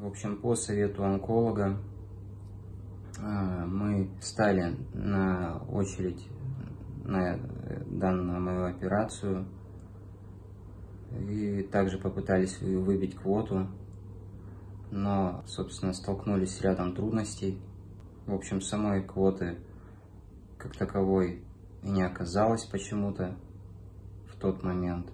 общем, по совету онколога мы встали на очередь на данную мою операцию и также попытались выбить квоту, но, собственно, столкнулись с рядом трудностей. В общем, самой квоты как таковой и не оказалось почему-то в тот момент.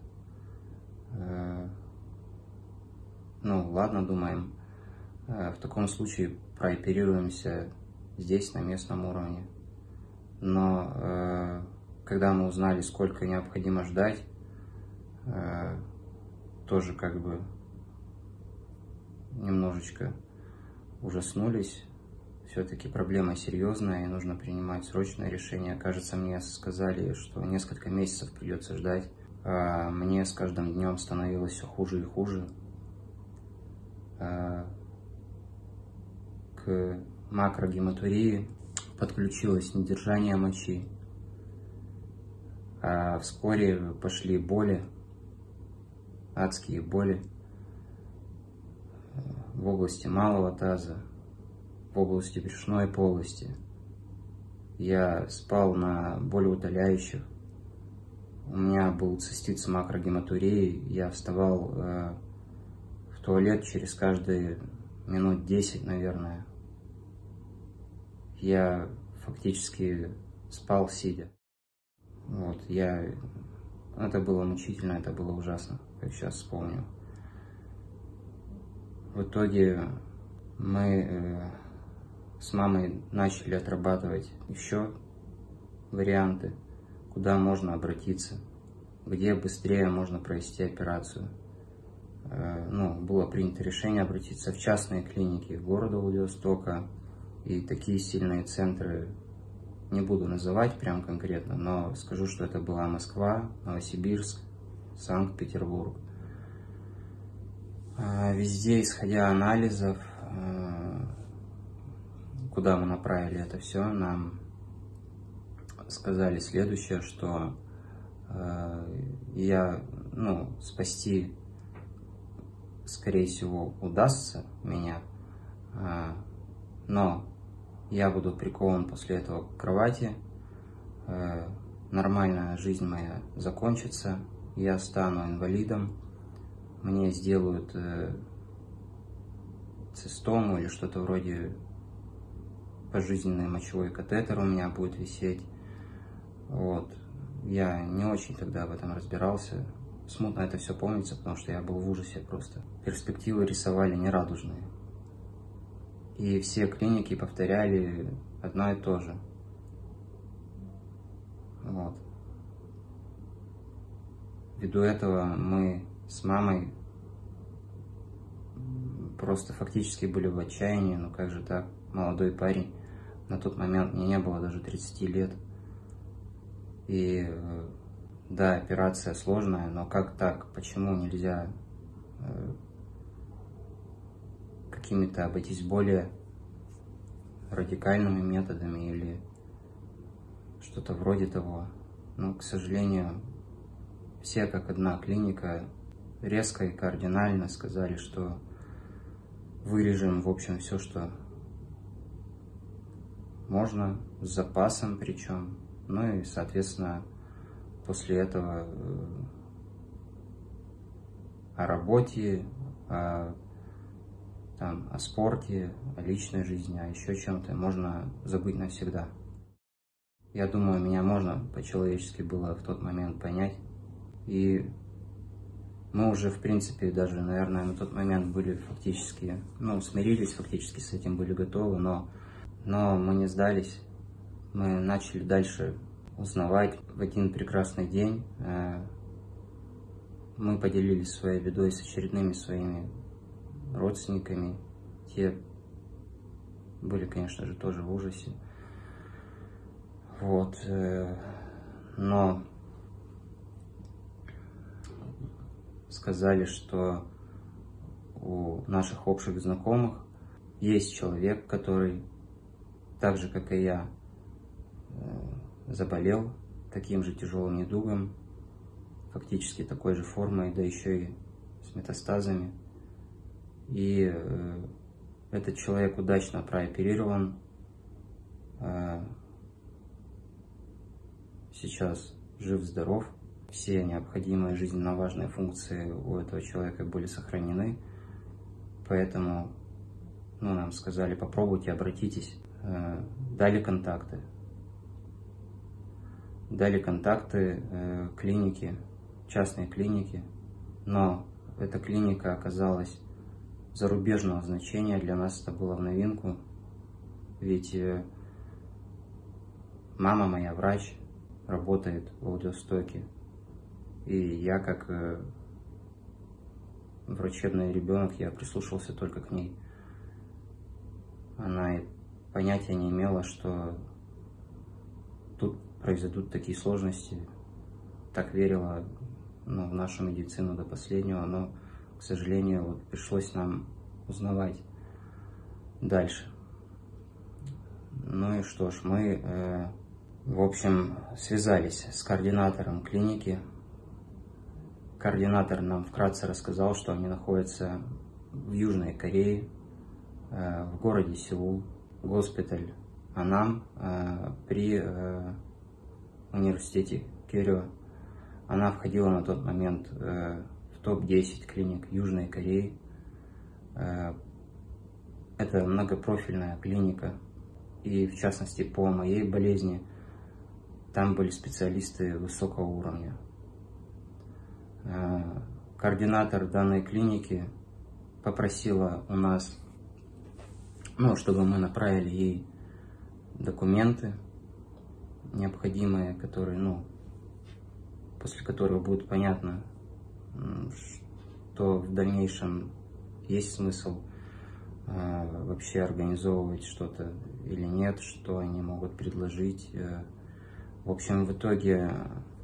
Ну, ладно, думаем, в таком случае прооперируемся здесь, на местном уровне. Но когда мы узнали, сколько необходимо ждать, тоже как бы немножечко ужаснулись. Все-таки проблема серьезная, и нужно принимать срочное решение. Кажется, мне сказали, что несколько месяцев придется ждать. А мне с каждым днем становилось все хуже и хуже. К макрогематурии подключилось недержание мочи. А вскоре пошли боли, адские боли в области малого таза, в области брюшной полости. Я спал на болеутоляющих. У меня был цистит с макрогематурией. Я вставал в туалет через каждые минут 10, наверное. Я фактически спал сидя. Вот, это было мучительно, это было ужасно, как сейчас вспомню. В итоге мы с мамой начали отрабатывать еще варианты, куда можно обратиться, где быстрее можно провести операцию. Было принято решение обратиться в частные клиники города Владивостока, и такие сильные центры не буду называть прям конкретно, но скажу, что это была Москва, Новосибирск, Санкт-Петербург. Везде, исходя анализов, куда мы направили это все, нам сказали следующее, что спасти, скорее всего, удастся меня, но я буду прикован после этого к кровати, нормальная жизнь моя закончится, я стану инвалидом, мне сделают цистому или что-то вроде пожизненный мочевой катетер у меня будет висеть. Вот. Я не очень тогда в этом разбирался. Смутно это все помнится, потому что я был в ужасе просто. Перспективы рисовали нерадужные. И все клиники повторяли одно и то же. Вот. Ввиду этого мы с мамой просто фактически были в отчаянии. Ну как же так? Молодой парень. На тот момент мне не было даже 30 лет. И да, операция сложная, но как так? Почему нельзя какими-то обойтись более радикальными методами или что-то вроде того? Но, к сожалению, все как одна клиника резко и кардинально сказали, что вырежем, в общем, все, что можно, с запасом причем. Ну и, соответственно, после этого о работе, о спорте, о личной жизни, о еще чем-то можно забыть навсегда. Я думаю, меня можно по-человечески было в тот момент понять. И мы уже, в принципе, даже, наверное, на тот момент были фактически, смирились фактически с этим, были готовы, но мы не сдались. Мы начали дальше узнавать. В один прекрасный день мы поделились своей бедой с очередными своими родственниками. Те были, конечно же, тоже в ужасе. Вот. Но сказали, что у наших общих знакомых есть человек, который, так же, как и я, заболел таким же тяжелым недугом, фактически такой же формой, да еще и с метастазами. И Этот человек удачно прооперирован. Сейчас жив-здоров. Все необходимые жизненно важные функции у этого человека были сохранены. Поэтому нам сказали, попробуйте, обратитесь. Дали контакты. Дали контакты клиники, частной клиники. Но эта клиника оказалась зарубежного значения. Для нас это было в новинку. Ведь мама моя врач, работает в Владивостоке. И я, как врачебный ребенок, я прислушался только к ней. Она и понятия не имела, что тут произойдут такие сложности. Так верила в нашу медицину до последнего, но, к сожалению, пришлось нам узнавать дальше. Ну и что ж, мы, в общем, связались с координатором клиники. Координатор нам вкратце рассказал, что они находятся в Южной Корее, в городе Сеул, госпиталь Анам при университете Кёрё. Она входила на тот момент в топ-10 клиник Южной Кореи. Это многопрофильная клиника, и в частности по моей болезни там были специалисты высокого уровня. Координатор данной клиники попросила у нас, чтобы мы направили ей документы необходимые, которые, после которых будет понятно, что в дальнейшем есть смысл вообще организовывать что-то или нет, что они могут предложить. В общем, в итоге